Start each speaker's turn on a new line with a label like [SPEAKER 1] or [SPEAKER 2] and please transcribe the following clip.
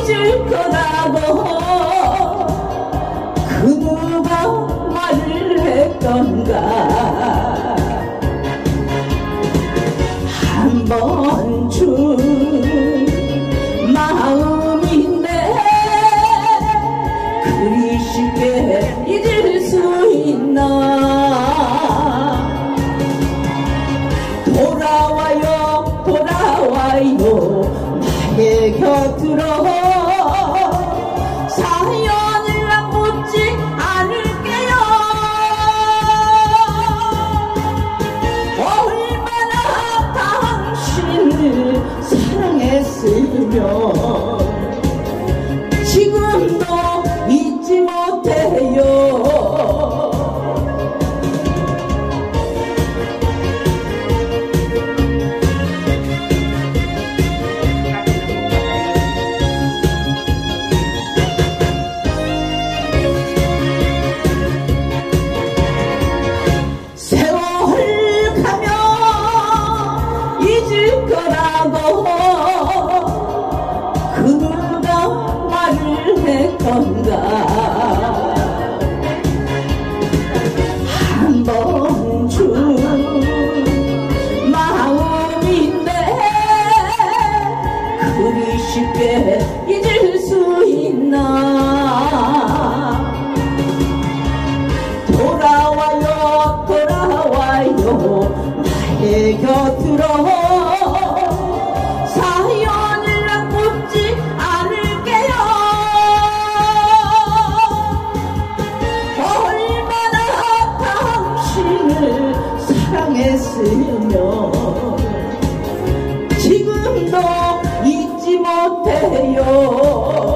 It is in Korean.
[SPEAKER 1] 잊을 거라고 그 누가 말을 했던가. 한 번쯤 마음인데 그리 쉽게 잊을 수 있나. 돌아와요 돌아와요 나의 곁으로. 사연을 난 묻지 않을게요. 얼마나 당신을 사랑했으면 지금도 잊지 못해요. 그 누가 말을 했던가. 한 번쯤 마음인데 그리 쉽게 잊을 수 있나. 돌아와요 돌아와요 나의 곁으로. 사연을 난 묻지 않을게요. 얼마나 당신을 사랑했으면 지금도 잊지 못해요.